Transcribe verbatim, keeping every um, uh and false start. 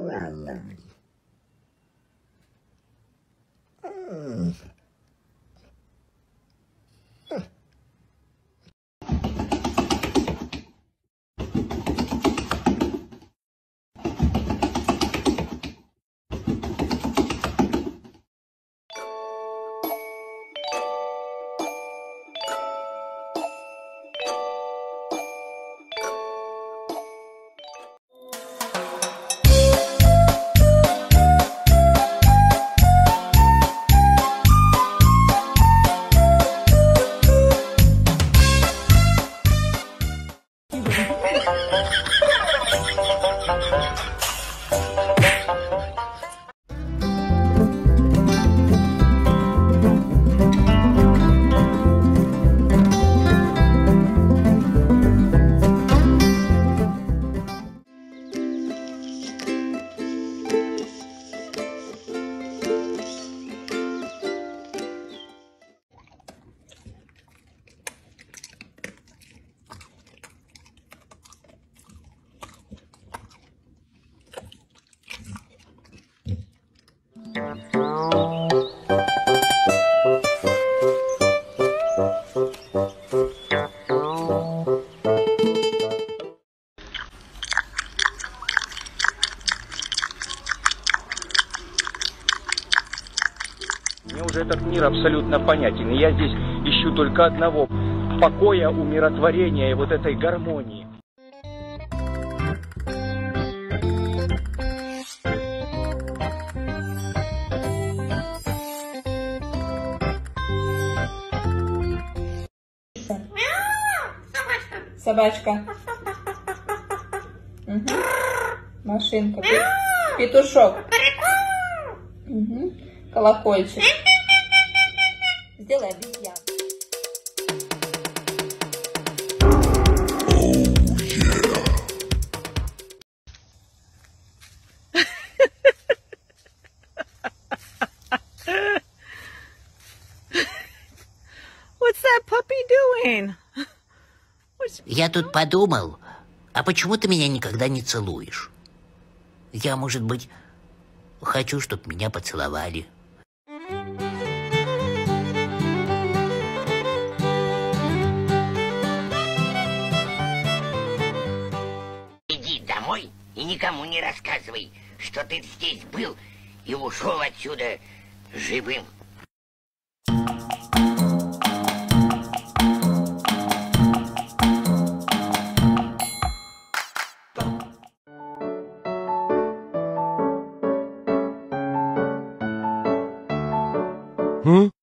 Мне уже этот мир абсолютно понятен, и я здесь ищу только одного — покоя, умиротворения и вот этой гармонии. Собачка. Угу. Машинка. Петушок. Угу. Колокольчик. Сделай обезьян. Oh, yeah. What's that puppy doing? Я тут подумал, а почему ты меня никогда не целуешь? Я, может быть, хочу, чтобы меня поцеловали. Иди домой и никому не рассказывай, что ты здесь был и ушел отсюда живым. Huh?